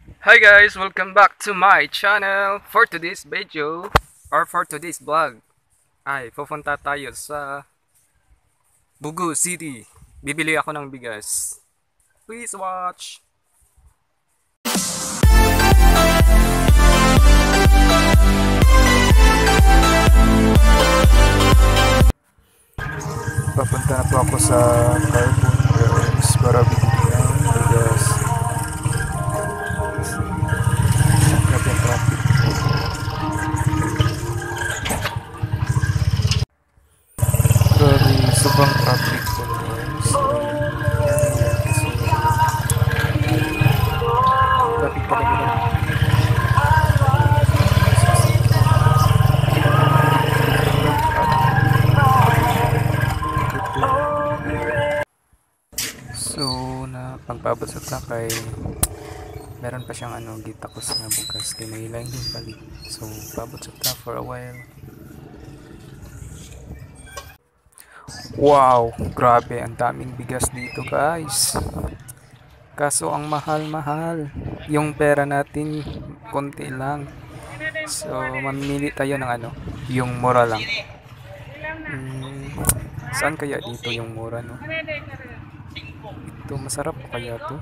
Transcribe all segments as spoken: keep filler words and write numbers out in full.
Hi guys, welcome back to my channel. For today's video or for today's vlog ay pupunta tayo sa Bugu City. Bibili ako ng bigas. Please watch. Papunta na po ako sa Carbon Girls para bibili ng bigas. Grabe ang traffic. Grabe, sobrang traffic po guys. Kasi traffic talaga lang. So, na pagpabot sa takay, meron pa siyang ano, gitakos na bugas kay nailang yung balik. So, pabot sa ta for a while. Wow, grabe, ang daming bigas dito guys. Kaso ang mahal-mahal. Yung pera natin, konti lang. So, mamili tayo ng ano, yung mura lang. Hmm, saan kaya dito yung mura, no? Ito, masarap kaya to?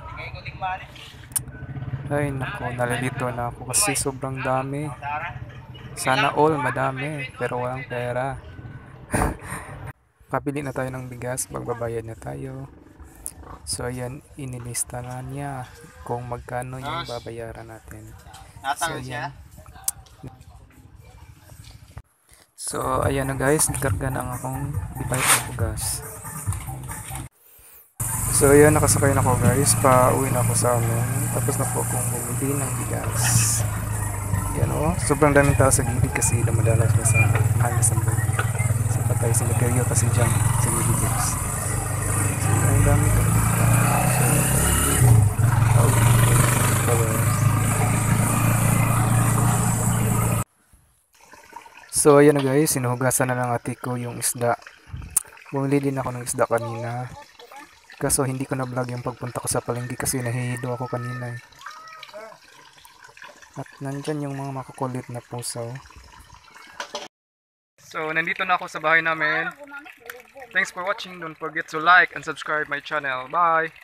Ay, nako, nalilito na ako kasi sobrang dami. Sana all madami, pero walang pera. Pabili na tayo ng bigas, magbabayad na tayo. So, ayan, inilista na niya kung magkano yung babayaran natin. So, ayan. So, ayan na guys, nagkarga na akong bibayad ng bigas. So, ayan, nakasakay na ako guys. Pa-uwi na ako sa amin. Tapos na po akong bumili ng bigas. Yan o. Sobrang daming tao sa gilid kasi dumadalas na sa hangin sa buhay. Sa patay sa Meterio kasi dyan sa gilid guys. So, ang dami ka. So, oh, so, ayan na guys. Sinuhugasan na ng ate ko yung isda. Bumili din ako ng isda kanina. Kaso hindi ko na vlog yung pagpunta ko sa palengke kasi nahihilo ako kanina eh. At nandyan yung mga makukulit na pusaw. So nandito na ako sa bahay namin. Thanks for watching. Don't forget to like and subscribe my channel. Bye!